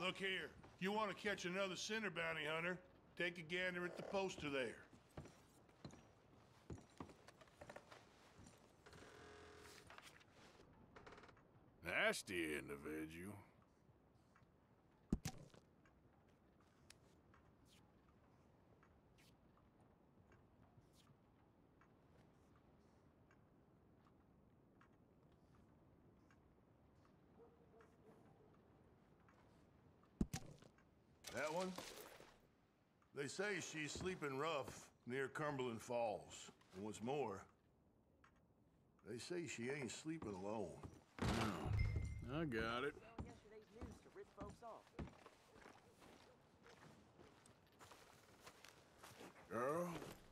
Look here. If you want to catch another Sinner bounty hunter, take a gander at the poster there. Nasty individual. That one? They say she's sleeping rough near Cumberland Falls. And what's more, they say she ain't sleeping alone. Oh, I got it. Yesterday's news to rip folks off. Girl.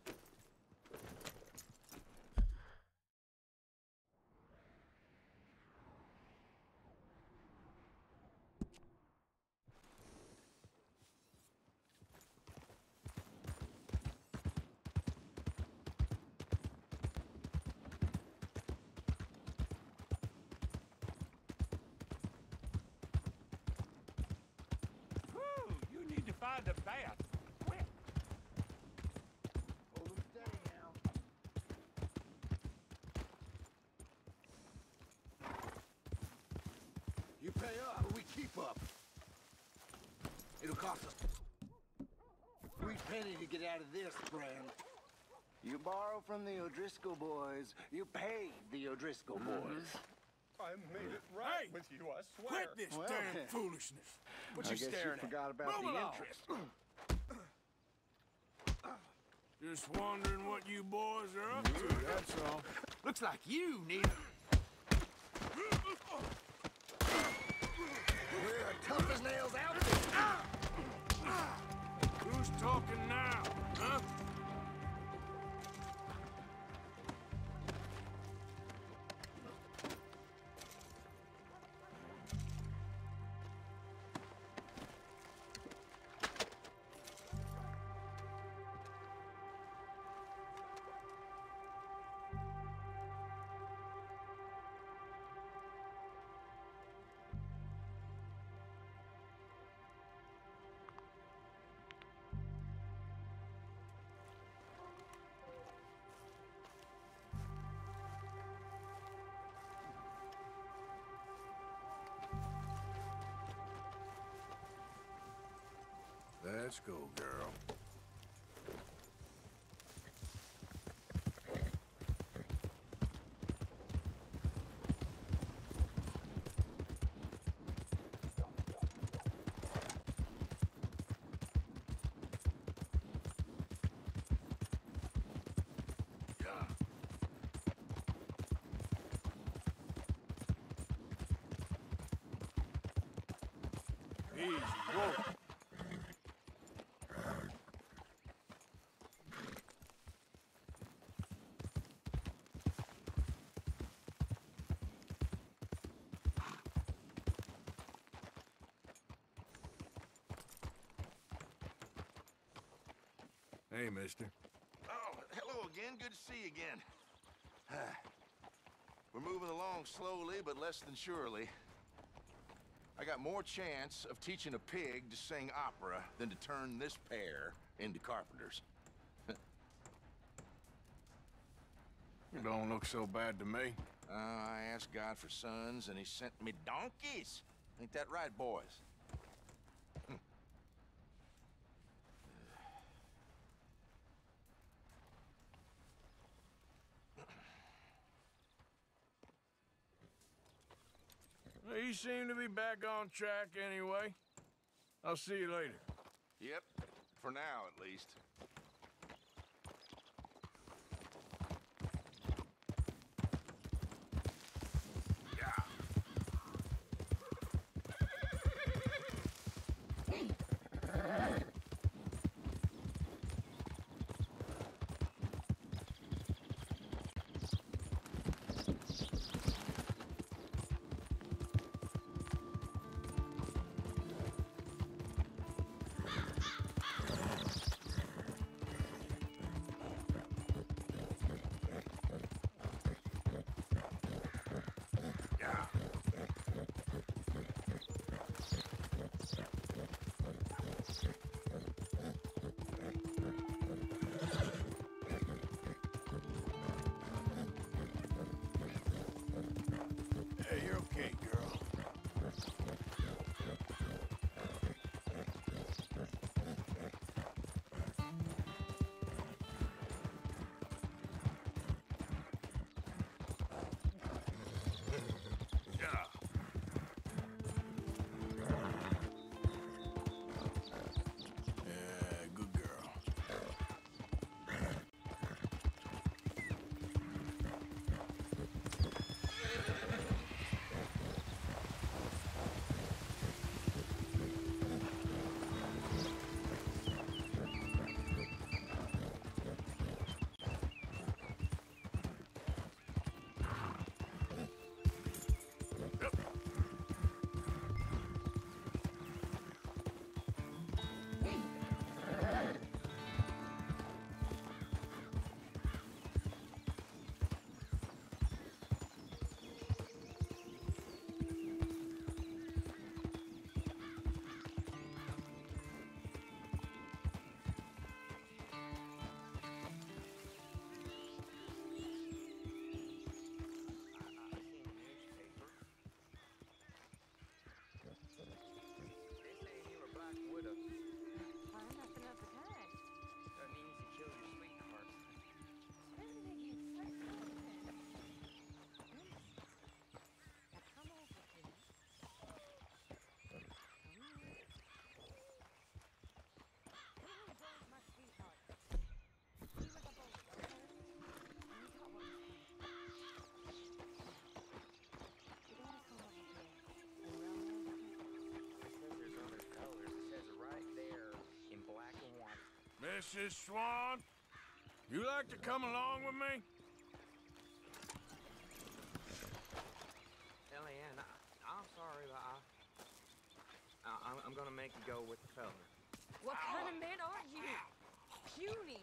You need to find a bath. Quick. Hold them steady now. You pay up, or we keep up. It'll cost us 3 pennies to get out of this, friend. You borrow from the O'Driscoll boys. You pay the O'Driscoll boys. I made it right with you, I swear. Quit this Well, damn foolishness. What I you guess staring you forgot about Move the along. interest. Just wondering what you boys are up to, that's all. Looks like you need We're tough as nails out. Who's talking now, huh? Let's go, girl. Easy, whoa. Hey, mister. Oh, hello again. Good to see you again. We're moving along slowly, but less than surely. I got more chance of teaching a pig to sing opera than to turn this pair into carpenters. You don't look so bad to me. I asked God for sons, and he sent me donkeys. Ain't that right, boys? Well, you seem to be back on track anyway. I'll see you later. Yep, for now at least. Mrs. Swan, you like to come along with me? Eliane, I'm sorry, but I'm gonna make you go with the fella. What kind of man are you? Puny,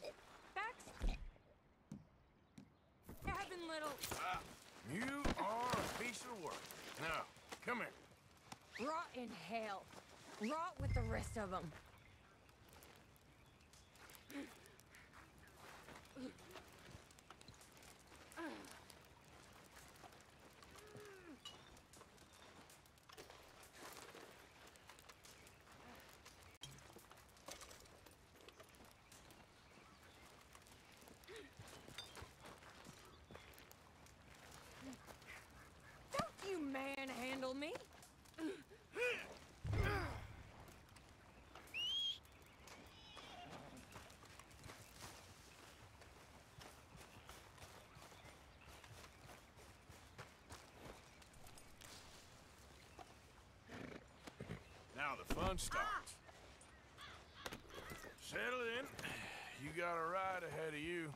backstabbing little... You are a piece of work. Now, come here. Rot in hell. Rot with the rest of them. Don't you manhandle me. Now the fun starts. Settle in. You got a ride ahead of you.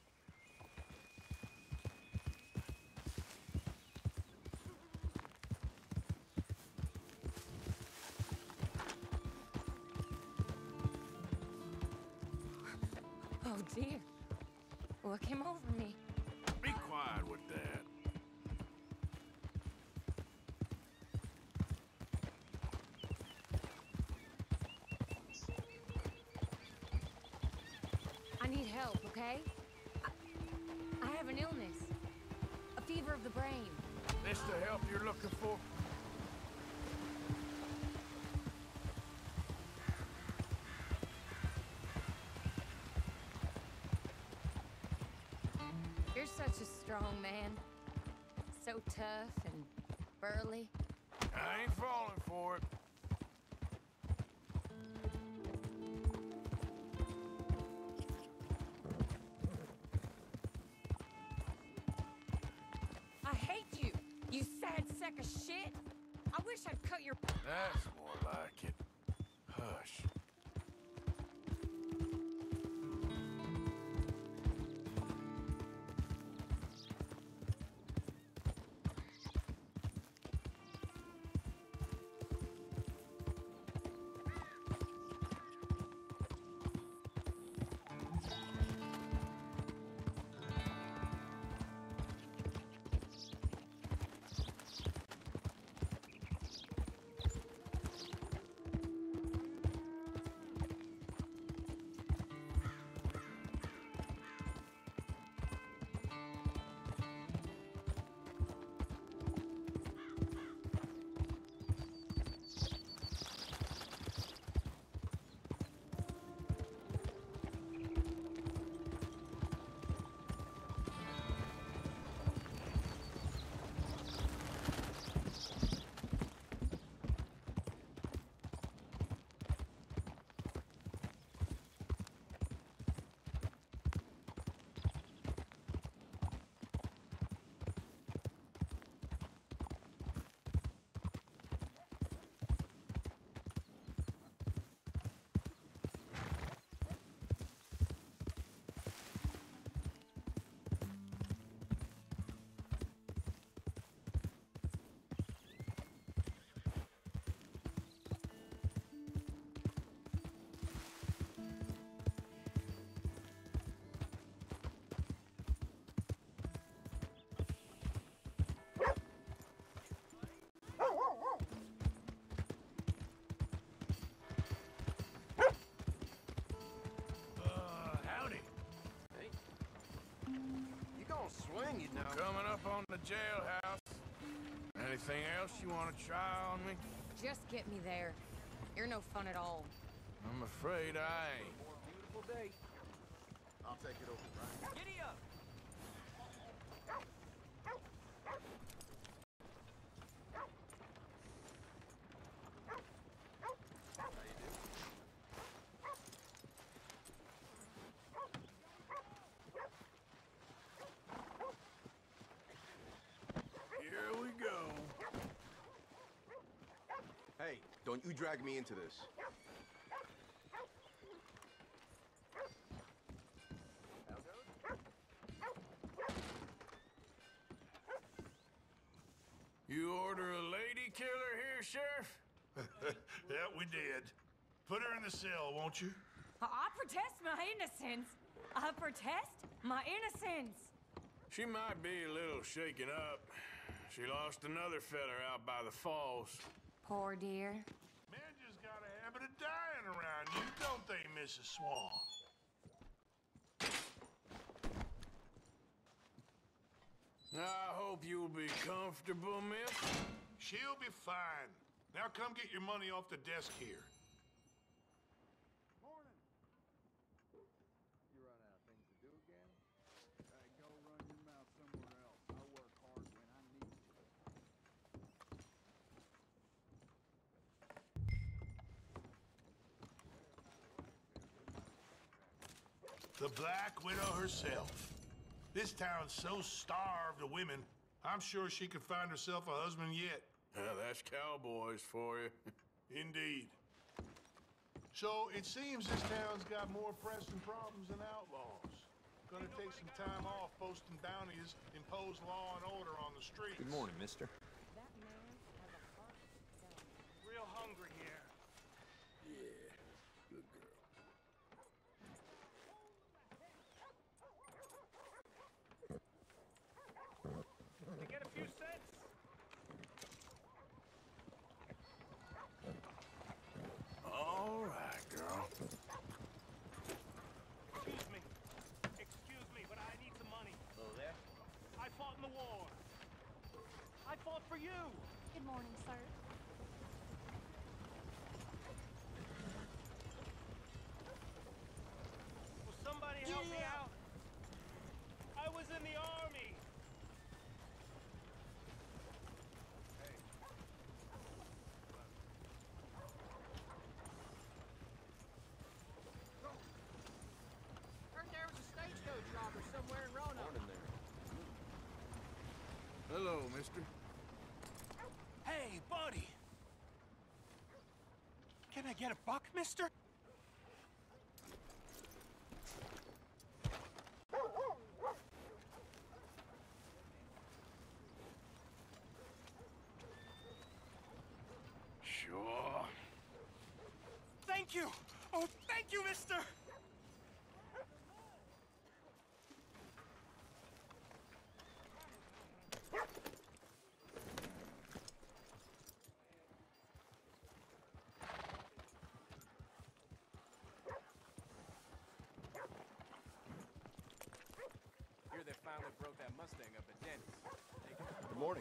Oh, dear. What came over me? Be quiet with that. I need help, okay? I have an illness. A fever of the brain. This the help you're looking for? You're such a strong man. So tough and burly. I ain't falling for it. I hate you, you sad sack of shit. I wish I'd cut your... That's more like it. Hush. Howdy. Hey. You gonna swing, you know. Coming up on the jailhouse. Anything else you want to try on me? Just get me there. You're no fun at all. I'm afraid I ain't. Beautiful day. I'll take it over, Brian. Giddy up. Here we go. Hey, don't you drag me into this. You order a lady killer here, Sheriff? Yeah, we did. Put her in the cell, won't you? I protest my innocence. I protest my innocence. She might be a little shaken up. She lost another feather out by the falls. Poor dear. Men just got a habit of dying around you, don't they, Mrs. Swan? I hope you'll be comfortable, miss. She'll be fine. Now come get your money off the desk here. Morning. You run out of things to do again? Go run your mouth somewhere else. I work hard when I need to. The Black Widow herself. This town's so starved of women, I'm sure she could find herself a husband yet. That's cowboys for you. Indeed. So it seems this town's got more pressing problems than outlaws. Gonna take some time off posting bounties, impose law and order on the streets. Good morning, mister. That man has a heart of stone. Real hungry here. Yeah, good girl. To get a few cents. All right, girl. Excuse me, but I need some money. Hello there? I fought in the war. I fought for you. Good morning, sir. Will somebody help me out? I was in the army. Heard there was a stagecoach robber somewhere in Roanoke. Morning there. Hello, mister. Hey, buddy. Can I get a buck, mister? Sure. Thank you. Oh, thank you, mister. Here they finally broke that Mustang up at Denny's. Good morning.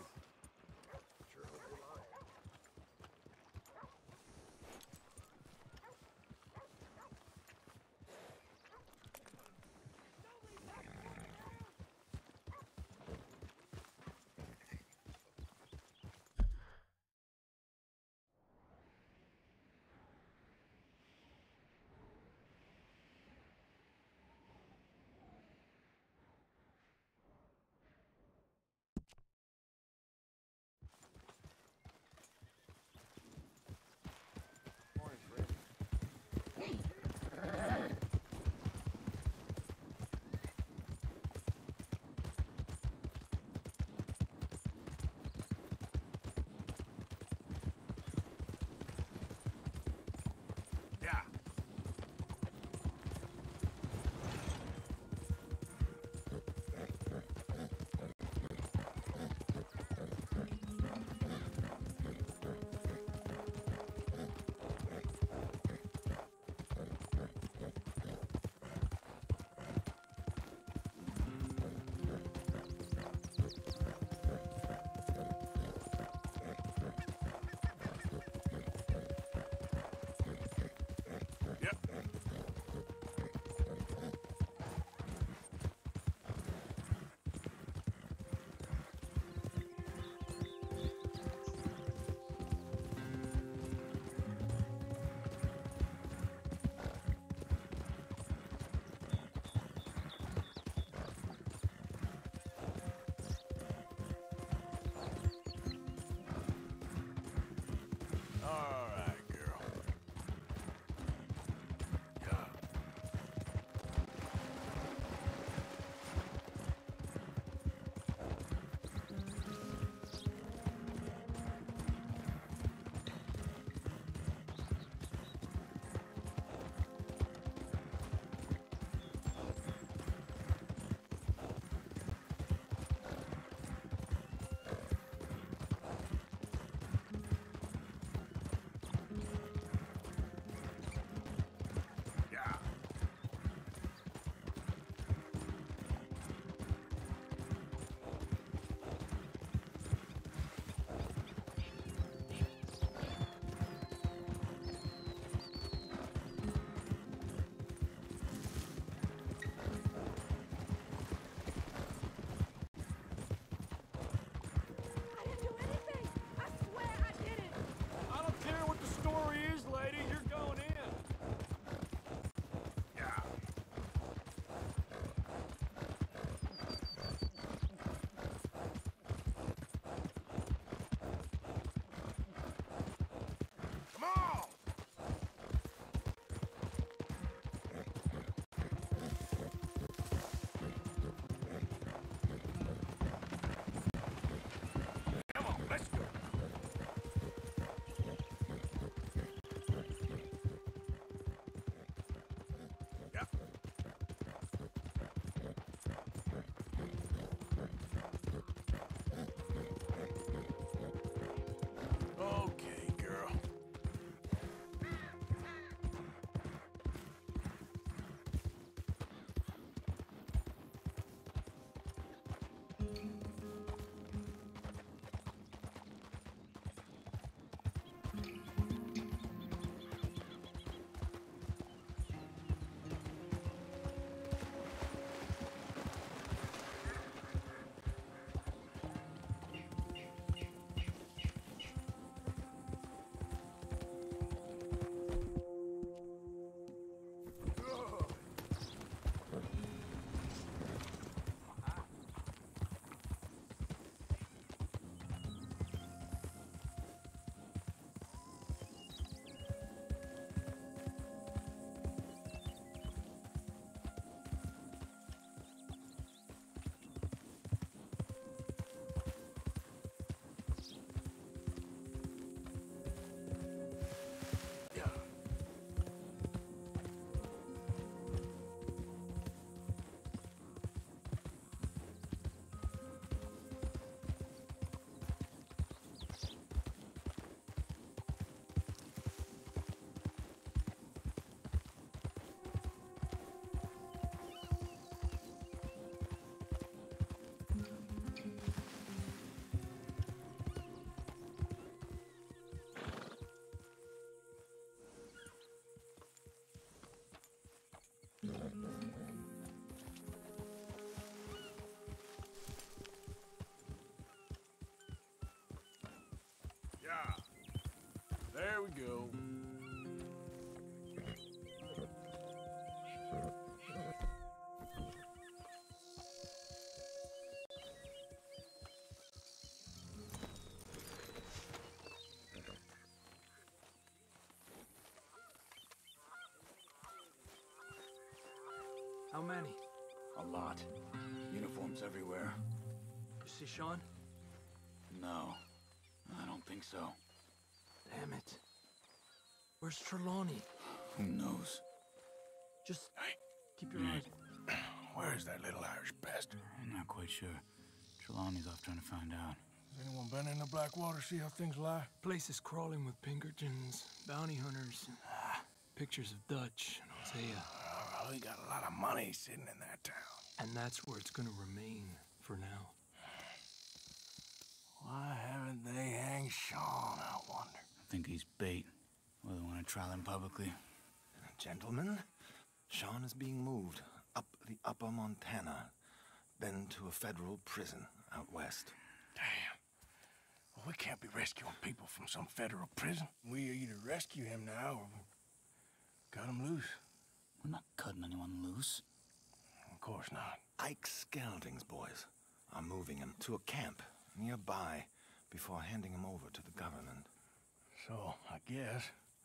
we go. How many? A lot. Uniforms everywhere. You see Sean? No, I don't think so. Damn it. Where's Trelawney? Who knows? Just keep your eyes. Where's that little Irish bastard? I'm not quite sure. Trelawney's off trying to find out. Has anyone been in the Blackwater, see how things lie? Place is crawling with Pinkertons, bounty hunters, pictures of Dutch and Hosea. Oh, he got a lot of money sitting in that town. And that's where it's gonna remain for now. Why haven't they hanged Sean, I wonder? I think he's bait. Well, they want to trial him publicly. Gentlemen, Sean is being moved up the upper Montana, then to a federal prison out west. Damn. Well, we can't be rescuing people from some federal prison. We either rescue him now or we cut him loose. We're not cutting anyone loose. Of course not. Ike Skelding's boys are moving him to a camp nearby before handing him over to the government. So, I guess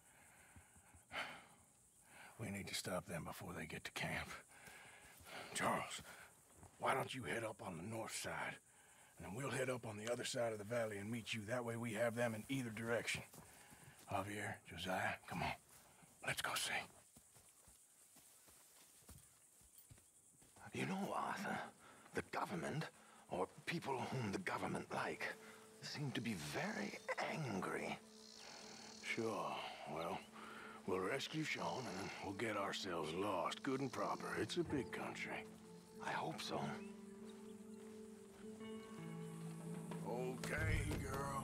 we need to stop them before they get to camp. Charles, why don't you head up on the north side, and then we'll head up on the other side of the valley and meet you. That way we have them in either direction. Javier, Josiah, come on. Let's go see. You know, Arthur, the government, or people whom the government like, seem to be very angry. Sure. Well, we'll rescue Sean and then we'll get ourselves lost, good and proper. It's a big country. I hope so. Okay, girl.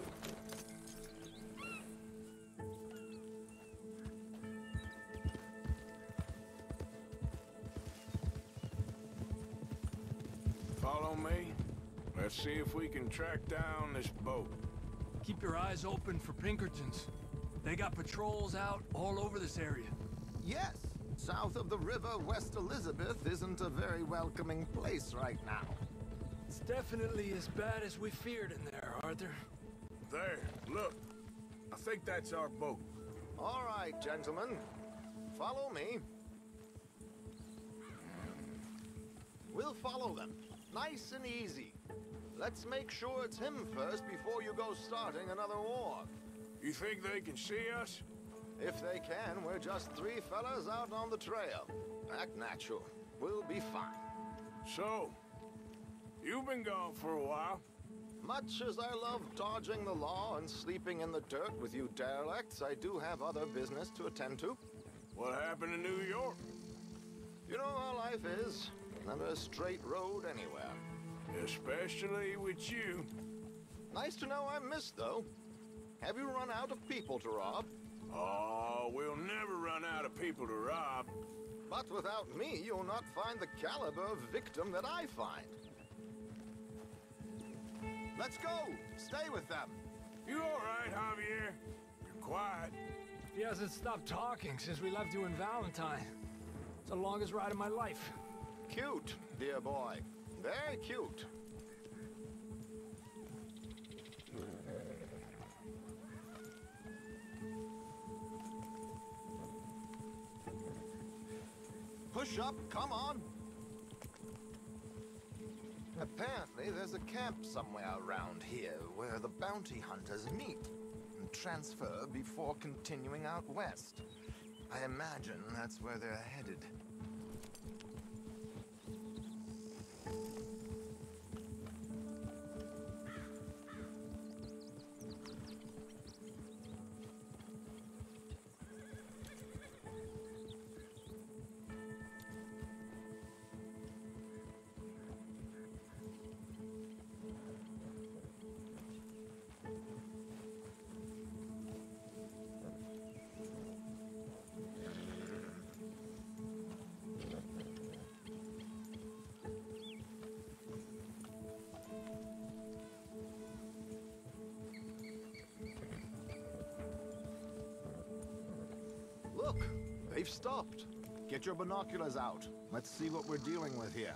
Follow me. Let's see if we can track down this boat. Keep your eyes open for Pinkertons. They got patrols out all over this area. Yes, south of the river, West Elizabeth isn't a very welcoming place right now. It's definitely as bad as we feared in there, Arthur. There, look. I think that's our boat. All right, gentlemen, follow me. We'll follow them, nice and easy. Let's make sure it's him first before you go starting another war. You think they can see us? If they can, we're just three fellas out on the trail. Act natural. We'll be fine. So, you've been gone for a while. Much as I love dodging the law and sleeping in the dirt with you derelicts, I do have other business to attend to. What happened in New York? You know how life is. Never a straight road anywhere. Especially with you. Nice to know I'm missed, though. Have you run out of people to rob? Oh, we'll never run out of people to rob. But without me, you'll not find the caliber of victim that I find. Let's go! Stay with them! You all right, Javier? You're quiet. He hasn't stopped talking since we left you in Valentine. It's the longest ride of my life. Cute, dear boy. Very cute. Push up, come on. Apparently, there's a camp somewhere around here where the bounty hunters meet and transfer before continuing out west. I imagine that's where they're headed. They've stopped. Get your binoculars out. Let's see what we're dealing with here.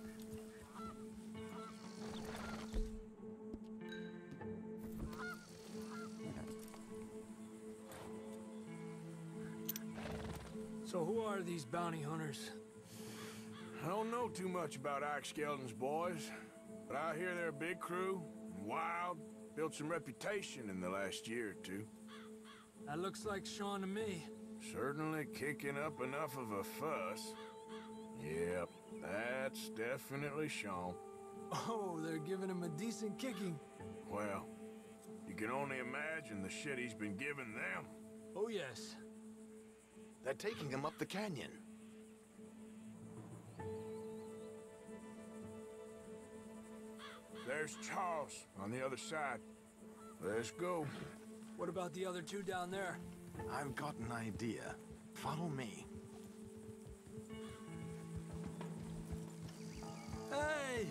So who are these bounty hunters? I don't know too much about Ike Skeldon's boys, but I hear they're a big crew, wild, built some reputation in the last year or two. That looks like Sean to me. Certainly kicking up enough of a fuss. Yep, that's definitely Sean. Oh, they're giving him a decent kicking. Well, you can only imagine the shit he's been giving them. Oh, yes. They're taking him up the canyon. There's Charles on the other side. Let's go. What about the other two down there? I've got an idea. Follow me. Hey!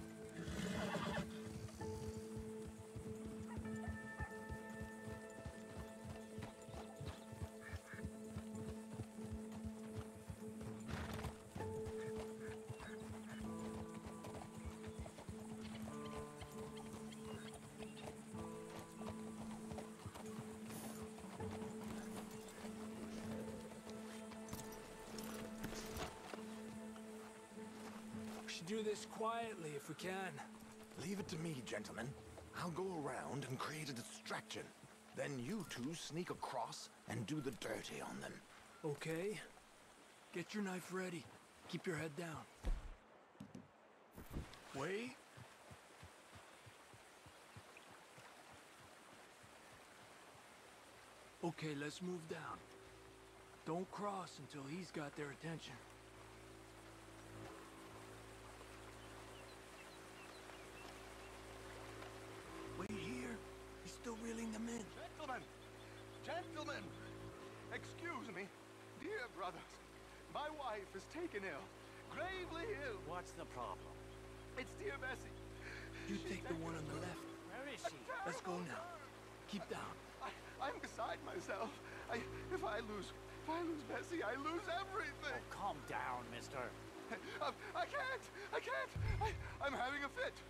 Do this quietly if we can. Leave it to me, gentlemen. I'll go around and create a distraction. Then you two sneak across and do the dirty on them. Okay. Get your knife ready. Keep your head down. Wait. Okay, let's move down. Don't cross until he's got their attention. Wait here. He's still reeling them in. Gentlemen! Gentlemen! Excuse me. Dear brothers, my wife is taken ill. Gravely ill. What's the problem? It's dear Bessie. You take the one on the left. Where is she? Let's go now. Keep down. I'm beside myself. If I lose Bessie, I lose everything. Oh, calm down, mister. I can't. I'm having a fit.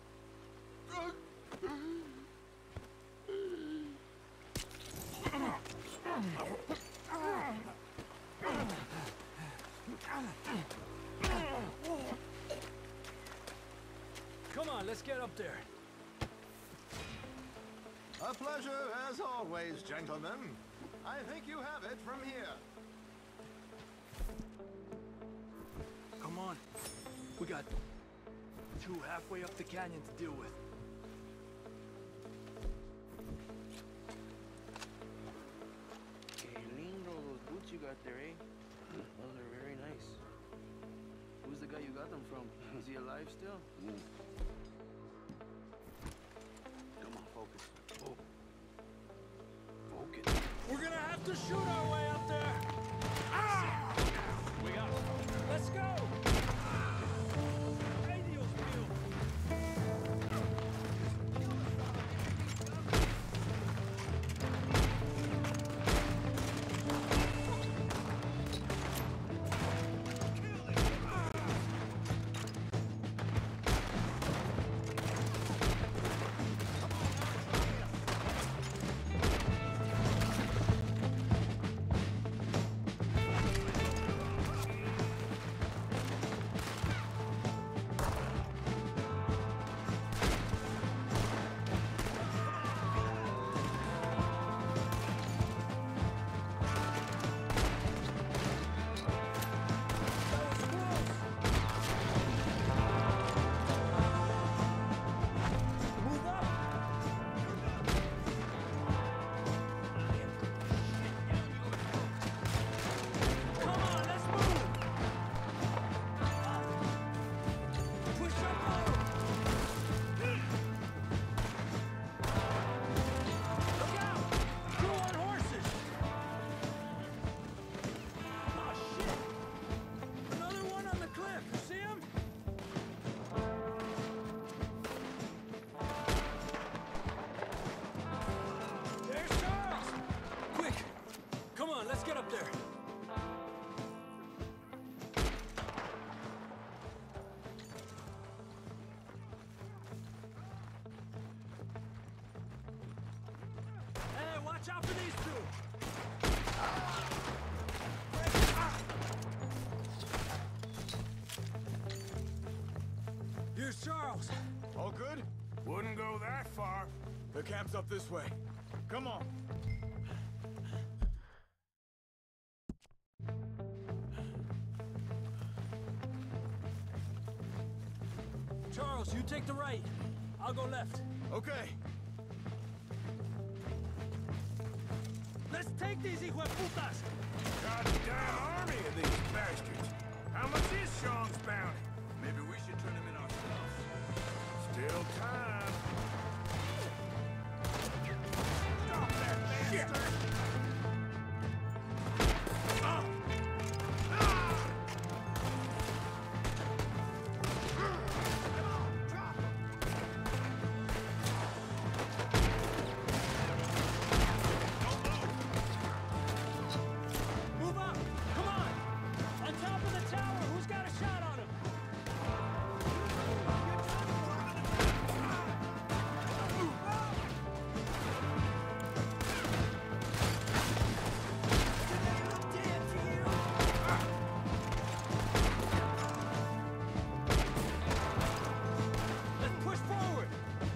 Come on, let's get up there. A pleasure as always, gentlemen. I think you have it from here. Come on. We got two halfway up the canyon to deal with. Que lindo those boots you got there, eh? Those are very nice. Who's the guy you got them from? Is he alive still? Come on, focus. Oh. Focus. We're gonna have to shoot our way up there! Ah! We got it. Let's go! Radio's field. The camp's up this way. Come on. Charles, you take the right. I'll go left. Okay. Let's take these hijueputas! Goddamn army of these bastards. How much is Sean's bounty? Maybe we should turn him in ourselves. Still time. Stop that bastard! Move up! Come on! On top of the tower! Who's got a shot on him? Let's push forward!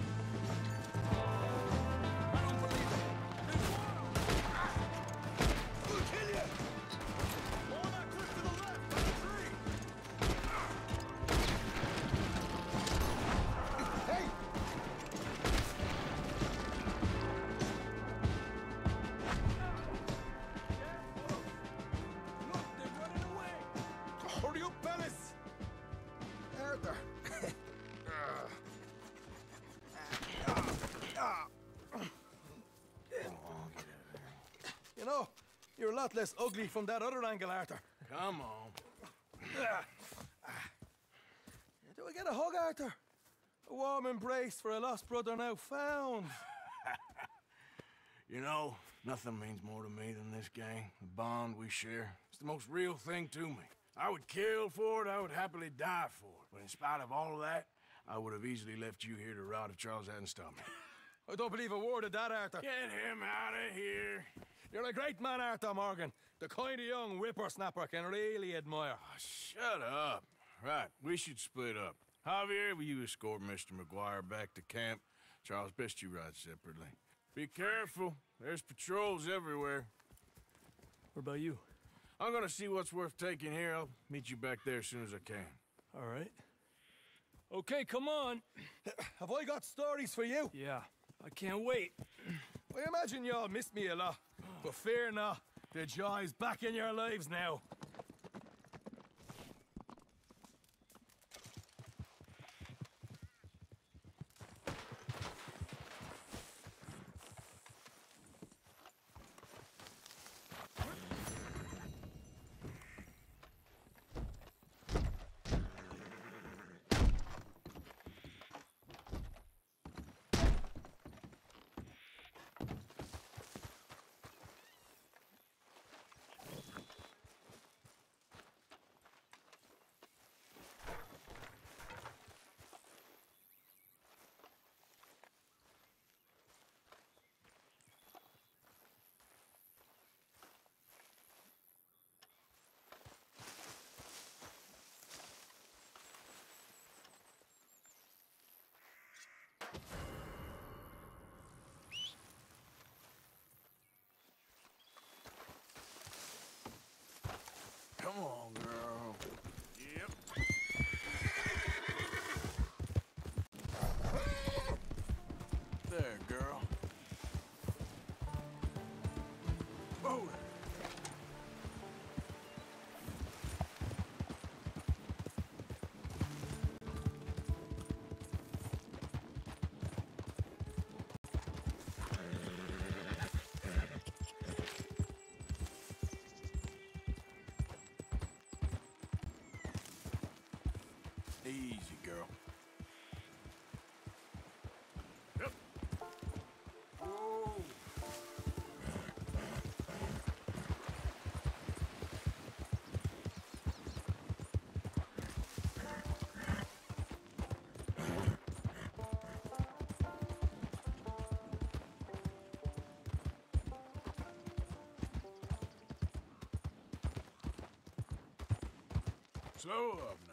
I don't believe it! There's more! We'll kill you! More that cliff to the left, by the tree! Hey! Look, they're running away! Hurry up, fellas! Arthur! You know, you're a lot less ugly from that other angle, Arthur. Come on. Do I get a hug, Arthur? A warm embrace for a lost brother now found. You know, nothing means more to me than this gang. The bond we share. It's the most real thing to me. I would kill for it, I would happily die for it. But in spite of all of that, I would have easily left you here to rot if Charles hadn't stopped me. I don't believe a word of that, Arthur. Get him out of here. You're a great man, Arthur Morgan. The kind of young whippersnapper I can really admire. Shut up. Right, we should split up. Javier, will you escort Mr. McGuire back to camp? Charles, best you ride separately. Be careful. There's patrols everywhere. What about you? I'm gonna see what's worth taking here. I'll meet you back there as soon as I can. All right. Okay, come on. Have I got stories for you? Yeah, I can't wait. I imagine y'all missed me a lot. But fear not, the joy's back in your lives now. Come on, girl. Yep. There, girl. Forward. Easy, girl. Yep. Whoa. Slow up,